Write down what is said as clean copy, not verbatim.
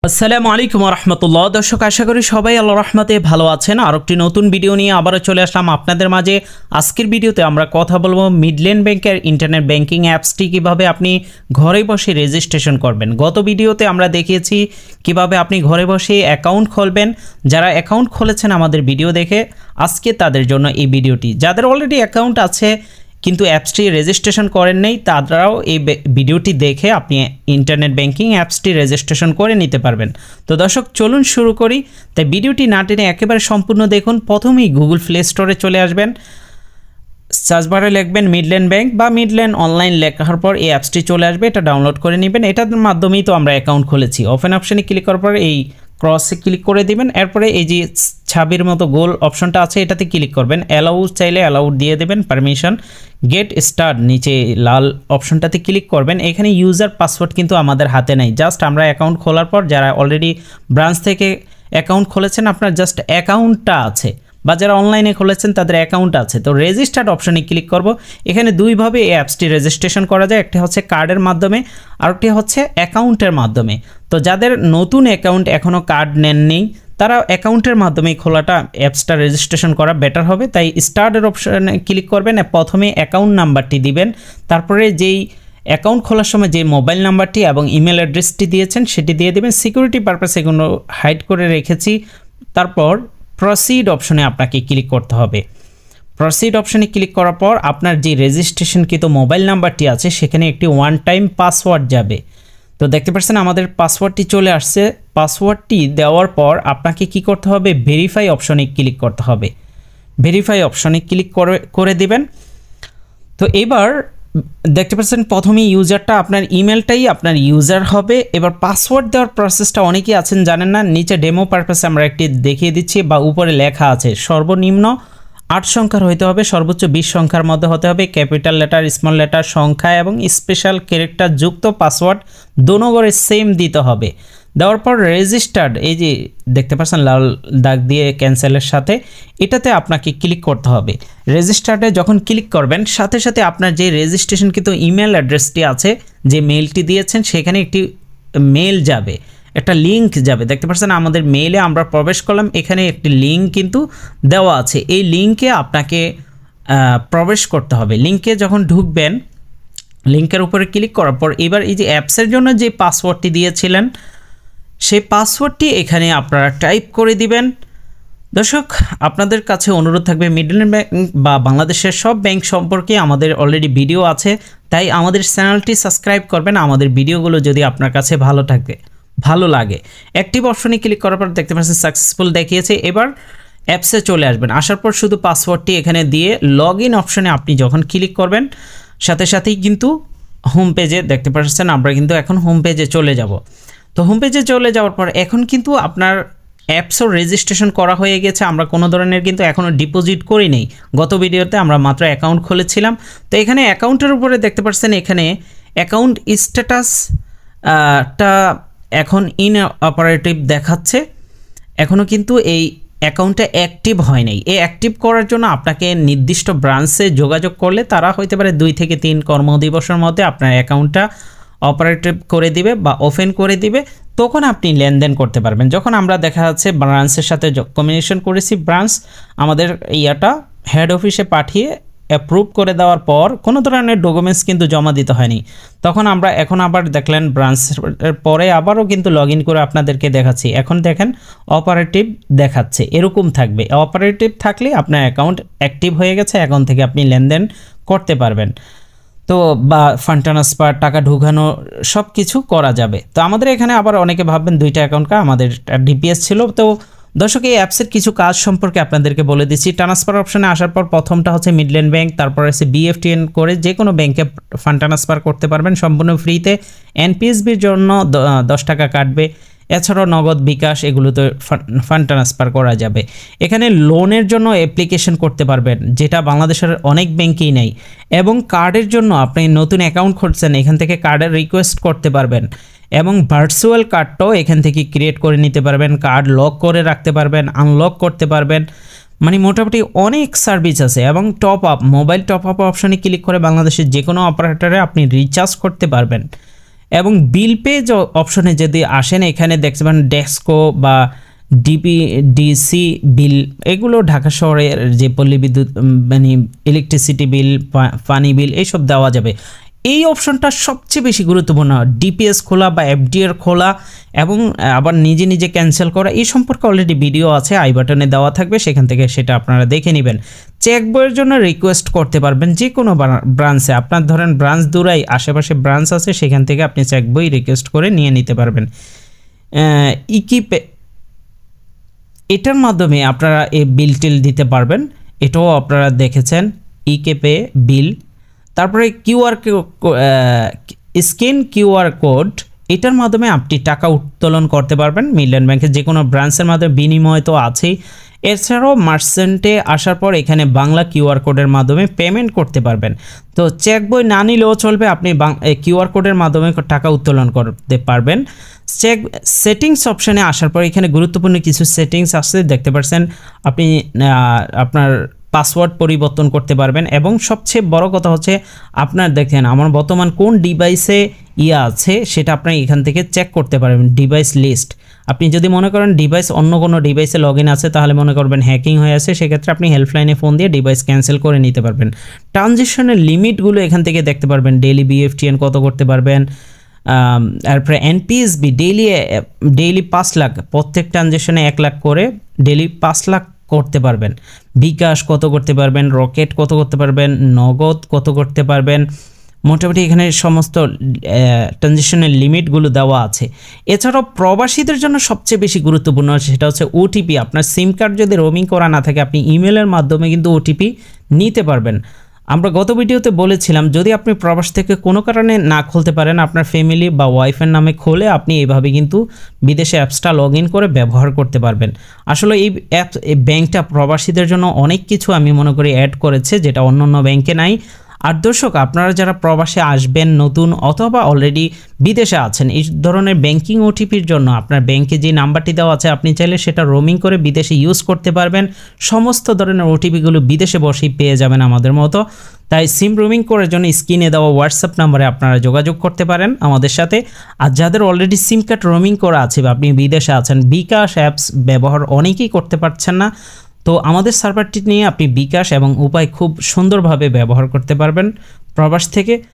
আসসালামু আলাইকুম রহমতুল্লাহ। দর্শক, আশা করি সবাই আল্লাহ রহমতে ভালো আছেন। আর একটি নতুন ভিডিও নিয়ে আবারও চলে আসলাম আপনাদের মাঝে। আজকের ভিডিওতে আমরা কথা বলবো মিডল্যান্ড ব্যাংকের ইন্টারনেট ব্যাংকিং অ্যাপসটি কিভাবে আপনি ঘরে বসে রেজিস্ট্রেশন করবেন। গত ভিডিওতে আমরা দেখিয়েছি কিভাবে আপনি ঘরে বসে অ্যাকাউন্ট খুলবেন। যারা অ্যাকাউন্ট খুলেছেন আমাদের ভিডিও দেখে, আজকে তাদের জন্য এই ভিডিওটি। যাদের অলরেডি অ্যাকাউন্ট আছে কিন্তু অ্যাপসটি রেজিস্ট্রেশন করেন নেই, তারাও এই ভিডিওটি দেখে আপনি ইন্টারনেট ব্যাংকিং অ্যাপসটি রেজিস্ট্রেশন করে নিতে পারবেন। তো দর্শক, চলুন শুরু করি। তাই ভিডিওটি না টেনে একেবারে সম্পূর্ণ দেখুন। প্রথমেই গুগল প্লে স্টোরে চলে আসবেন, সার্চ বারে লিখবেন মিডল্যান্ড ব্যাংক বা মিডল্যান্ড অনলাইন, লেখার পর এই অ্যাপসটি চলে আসবে। এটা ডাউনলোড করে নেবেন। এটার মাধ্যমেই তো আমরা অ্যাকাউন্ট খুলেছি। ওপেন অপশানে ক্লিক করার পর এই ক্রসে ক্লিক করে দিবেন। এরপরে এই যে ছাবির মতো গোল অপশনটা আছে, এটাতে ক্লিক করবেন। অ্যালাউ চাইলে অ্যালাউ দিয়ে দেবেন, পারমিশন। গেট স্টার্ট নিচে লাল অপশনটাতে ক্লিক করবেন। এখানে ইউজার পাসওয়ার্ড কিন্তু আমাদের হাতে নেই। জাস্ট আমরা অ্যাকাউন্ট খোলার পর যারা অলরেডি ব্রাঞ্চ থেকে অ্যাকাউন্ট খুলেছেন, আপনার জাস্ট অ্যাকাউন্টটা আছে, বা যারা অনলাইনে খুলেছেন তাদের অ্যাকাউন্ট আছে। তো রেজিস্টার্ড অপশনে ক্লিক করব। এখানে দুইভাবে এই অ্যাপসটি রেজিস্ট্রেশন করা যায়। একটা হচ্ছে কার্ডের মাধ্যমে, আরেকটি হচ্ছে অ্যাকাউন্টের মাধ্যমে। তো যাদের নতুন অ্যাকাউন্ট এখনও কার্ড নেননি, তারা অ্যাকাউন্টের মাধ্যমে খোলাটা অ্যাপসটা রেজিস্ট্রেশন করা বেটার হবে। তাই স্টার্টের অপশনে ক্লিক করবেন। প্রথমে অ্যাকাউন্ট নাম্বারটি দিবেন, তারপরে যেই অ্যাকাউন্ট খোলার সময় যে মোবাইল নাম্বারটি এবং ইমেল অ্যাড্রেসটি দিয়েছেন সেটি দিয়ে দেবেন। সিকিউরিটি পারপাস এগুলো হাইড করে রেখেছি। তারপর প্রসিড অপশনে আপনাকে ক্লিক করতে হবে। প্রসিড অপশনে ক্লিক করার পর আপনার যে রেজিস্ট্রেশনকৃত মোবাইল নাম্বারটি আছে সেখানে একটি ওয়ান টাইম পাসওয়ার্ড যাবে। তো দেখতে পাচ্ছেন আমাদের পাসওয়ার্ডটি চলে আসছে। পাসওয়ার্ডটি দেওয়ার পর আপনাকে কি করতে হবে, ভেরিফাই অপশনে ক্লিক করতে হবে। ভেরিফাই অপশনে ক্লিক করে দিবেন। তো এবার দেখতে পাচ্ছেন প্রথমে ইউজারটা, আপনার ইমেলটাই আপনার ইউজার হবে। এবার পাসওয়ার্ড দেওয়ার প্রসেসটা অনেকেই আছেন জানেন না। নিচে ডেমো পারপাসে আমরা একটি দেখিয়ে দিচ্ছি, বা উপরে লেখা আছে সর্বনিম্ন 8 সংখ্যার হতে হবে, সর্বোচ্চ 20 সংখ্যার মধ্যে হতে হবে। ক্যাপিটাল লেটার, স্মল লেটার, সংখ্যা এবং স্পেশাল ক্যারেক্টার যুক্ত পাসওয়ার্ড দোনোগরে সেম দিতে হবে। দেওয়ার পর রেজিস্টার্ড, এই যে দেখতে পাচ্ছেন লাল দাগ দিয়ে ক্যান্সেলের সাথে, এটাতে আপনাকে ক্লিক করতে হবে। রেজিস্টার্ডে যখন ক্লিক করবেন, সাথে সাথে আপনার যে রেজিস্ট্রেশন কিন্তু ইমেল অ্যাড্রেসটি আছে, যে মেইলটি দিয়েছেন, সেখানে একটি মেইল যাবে, একটা লিঙ্ক যাবে। দেখতে পাচ্ছেন আমাদের মেইলে আমরা প্রবেশ করলাম, এখানে একটি লিঙ্ক কিন্তু দেওয়া আছে। এই লিঙ্কে আপনাকে প্রবেশ করতে হবে। লিঙ্কে যখন ঢুকবেন, লিঙ্কের উপরে ক্লিক করার পর এবার এই যে অ্যাপসের জন্য যে পাসওয়ার্ডটি দিয়েছিলেন সেই পাসওয়ার্ডটি এখানে আপনারা টাইপ করে দিবেন। দর্শক, আপনাদের কাছে অনুরোধ থাকবে, মিডল্যান্ড ব্যাংক বা বাংলাদেশের সব ব্যাংক সম্পর্কে আমাদের অলরেডি ভিডিও আছে, তাই আমাদের চ্যানেলটি সাবস্ক্রাইব করবেন আমাদের ভিডিওগুলো যদি আপনার কাছে ভালো লাগে। অ্যাক্টিভ অপশনে ক্লিক করার পর দেখতে পাচ্ছেন সাকসেসফুল দেখিয়েছে। এবার অ্যাপসে চলে আসবেন। আসার পর শুধু পাসওয়ার্ডটি এখানে দিয়ে লগ ইন অপশনে আপনি যখন ক্লিক করবেন, সাথে সাথেই কিন্তু হোম পেজে দেখতে পাচ্ছেন আমরা কিন্তু এখন হোম পেজে চলে যাব। তো হোম পেজে চলে যাওয়ার পর এখন কিন্তু আপনার অ্যাপসও রেজিস্ট্রেশন করা হয়ে গেছে। আমরা কোনো ধরনের কিন্তু এখনও ডিপোজিট করি নেই। গত ভিডিওতে আমরা মাত্র অ্যাকাউন্ট খুলেছিলাম। তো এখানে অ্যাকাউন্টের উপরে দেখতে পাচ্ছেন এখানে অ্যাকাউন্ট স্ট্যাটাসটা এখন ইন অপারেটিভ দেখাচ্ছে। এখনও কিন্তু এই অ্যাকাউন্টটা অ্যাক্টিভ হয় নাই। এই অ্যাক্টিভ করার জন্য আপনাকে নির্দিষ্ট ব্রাঞ্চে যোগাযোগ করলে তারা হইতে পারে 2 থেকে 3 কর্মদিবসের মধ্যে আপনার অ্যাকাউন্টটা অপারেটিভ করে দিবে বা ওপেন করে দিবে। তখন আপনি লেনদেন করতে পারবেন। যখন আমরা দেখা যাচ্ছে ব্রাঞ্চের সাথে কমিউনিকেশন করেছি, ব্রাঞ্চ আমাদের ইয়াটা হেড অফিসে পাঠিয়ে অ্যাপ্রুভ করে দেওয়ার পর কোনো ধরনের ডকুমেন্টস কিন্তু জমা দিতে হয়নি। তখন আমরা এখন আবার দেখলেন ব্রাঞ্চের পরে আবারও কিন্তু লগ ইন করে আপনাদেরকে দেখাচ্ছি। এখন দেখেন অপারেটিভ দেখাচ্ছে, এরকম থাকবে। অপারেটিভ থাকলে আপনার অ্যাকাউন্ট অ্যাক্টিভ হয়ে গেছে, অ্যাকাউন্ট থেকে আপনি লেনদেন করতে পারবেন। তো বা ফান্ড ট্রান্সফার, টাকা ঢুকানো, সব কিছু করা যাবে। তো আমাদের এখানে আবার অনেকে ভাববেন 2টা অ্যাকাউন্টটা, আমাদের ডিপিএস ছিল। তো দর্শক, এই অ্যাপসের কিছু কাজ সম্পর্কে আপনাদেরকে বলে দিচ্ছি। ট্রান্সফার অপশনে আসার পর প্রথমটা হচ্ছে মিডল্যান্ড ব্যাংক, তারপর আছে বিএফটিএন করে যে কোনো ব্যাংকে ফান্ড ট্রান্সফার করতে পারবেন সম্পূর্ণ ফ্রিতে। এনপিএসবির জন্য 10 টাকা কাটবে। এছাড়াও নগদ, বিকাশ এগুলোতে ফান্ড ট্রান্সফার করা যাবে। এখানে লোনের জন্য অ্যাপ্লিকেশন করতে পারবেন, যেটা বাংলাদেশের অনেক ব্যাংকেই নেই। এবং কার্ডের জন্য আপনি নতুন অ্যাকাউন্ট খুলছেন, এখান থেকে কার্ডের রিকোয়েস্ট করতে পারবেন। এবং ভার্চুয়াল কার্ডটাও এখান থেকে ক্রিয়েট করে নিতে পারবেন। কার্ড লক করে রাখতে পারবেন, আনলক করতে পারবেন। মানে মোটামুটি অনেক সার্ভিস আছে। এবং top up, mobile top up অপশনে ক্লিক করে বাংলাদেশের যে কোনো অপারেটরে আপনি রিচার্জ করতে পারবেন। এবং বিল পে অপশনে যদি আসেন এখানে দেখতে পারেন ডেস্কো বা ডিপিডিসি বিল, এগুলো ঢাকা শহরের যে পল্লী বিদ্যুৎ মানে ইলেকট্রিসিটি বিল, পানি বিল এইসব দেওয়া যাবে। এই অপশনটা সবচেয়ে বেশি গুরুত্বপূর্ণ। ডিপিএস খোলা বা এফডিআর খোলা এবং আবার নিজে নিজে ক্যান্সেল করা, এই সম্পর্কে অলরেডি ভিডিও আছে, আই বাটনে দেওয়া থাকবে, সেখান থেকে সেটা আপনারা দেখে নেবেন। চেক বইয়ের জন্য রিকোয়েস্ট করতে পারবেন যে কোনো ব্রাঞ্চে, আপনার ধরেন ব্রাঞ্চ দূরাই আশেপাশে ব্রাঞ্চ আছে, সেখান থেকে আপনি চেক বই রিকোয়েস্ট করে নিয়ে নিতে পারবেন। এটার মাধ্যমে আপনারা এই বিল টিল দিতে পারবেন, এটাও আপনারা দেখেছেন ইকেপে বিল। তারপরে স্ক্যান কিউআর কোড, এটার মাধ্যমে আপনি টাকা উত্তোলন করতে পারবেন মিডল্যান্ড ব্যাংকের যে কোনো ব্রাঞ্চের মাধ্যমে, বিনিময় তো আছেই। এছাড়াও মার্চেন্টে আসার পর এখানে বাংলা কিউআর কোডের মাধ্যমে পেমেন্ট করতে পারবেন। তো চেক বই না নিলেও চলবে, আপনি কিউআর কোডের মাধ্যমে টাকা উত্তোলন করতে পারবেন। চেক সেটিংস অপশানে আসার পর এখানে গুরুত্বপূর্ণ কিছু সেটিংস আছে, দেখতে পাচ্ছেন। আপনি আপনার পাসওয়ার্ড পরিবর্তন করতে পারবেন এবং সবচেয়ে বড় কথা হচ্ছে আপনার দেখেন আমার বর্তমান কোন ডিভাইসে আছে সেটা আপনি এখান থেকে চেক করতে পারবেন, ডিভাইস লিস্ট। আপনি যদি মনে করেন ডিভাইস অন্য কোনো ডিভাইসে লগ ইন আছে, তাহলে মনে করবেন হ্যাকিং হয়ে আছে, সেক্ষেত্রে আপনি হেল্পলাইনে ফোন দিয়ে ডিভাইস ক্যান্সেল করে নিতে পারবেন। ট্রানজিশনের লিমিটগুলো এখান থেকে দেখতে পারবেন, ডেইলি বিএফটিএন কত করতে পারবেন, তারপরে এনপিএসবি ডেইলি 5 লাখ, প্রত্যেক ট্রানজেকশনে 1 লাখ করে ডেইলি 5 লাখ করতে পারবেন। বিকাশ কত করতে পারবেন, রকেট কত করতে পারবেন, নগদ কত করতে পারবেন, মোটামুটি এখানে সমস্ত ট্রানজেকশনের লিমিটগুলো দেওয়া আছে। এছাড়াও প্রবাসীদের জন্য সবচেয়ে বেশি গুরুত্বপূর্ণ সেটা হচ্ছে ওটিপি। আপনার সিম কার্ড যদি রোমিং করা না থাকে, আপনি ইমেলের মাধ্যমে কিন্তু ওটিপি নিতে পারবেন। আমরা গত ভিডিওতে বলেছিলাম যদি আপনি প্রবাস থেকে কোনো কারণে না খুলতে পারেন, আপনার ফ্যামিলি বা ওয়াইফের নামে খুলে আপনি এইভাবে কিন্তু বিদেশে অ্যাপসটা লগ ইন করে ব্যবহার করতে পারবেন। আসলে এই ব্যাংকটা প্রবাসীদের জন্য অনেক কিছু আমি মনে করি অ্যাড করেছে, যেটা অন্য অন্য ব্যাংকে নাই। আর দর্শক, আপনারা যারা প্রবাসে আসবেন নতুন অথবা অলরেডি বিদেশে আছেন, এই ধরনের ব্যাংকিং ওটিপির জন্য আপনার ব্যাংকে যে নাম্বারটি দেওয়া আছে আপনি চাইলে সেটা রোমিং করে বিদেশে ইউজ করতে পারবেন। সমস্ত ধরনের ওটিপিগুলো বিদেশে বসেই পেয়ে যাবেন আমাদের মতো। তাই সিম রোমিং করার জন্য স্ক্রিনে দেওয়া হোয়াটসঅ্যাপ নাম্বারে আপনারা যোগাযোগ করতে পারেন আমাদের সাথে। আর যাদের অলরেডি সিম কার্ড রোমিং করা আছে বা আপনি বিদেশে আছেন, বিকাশ অ্যাপস ব্যবহার অনেকেই করতে পারছেন না, তো আমাদের সার্ভারটি নিয়ে আপনি বিকাশ এবং উপায় খুব সুন্দরভাবে ব্যবহার করতে পারবেন প্রবাস থেকে।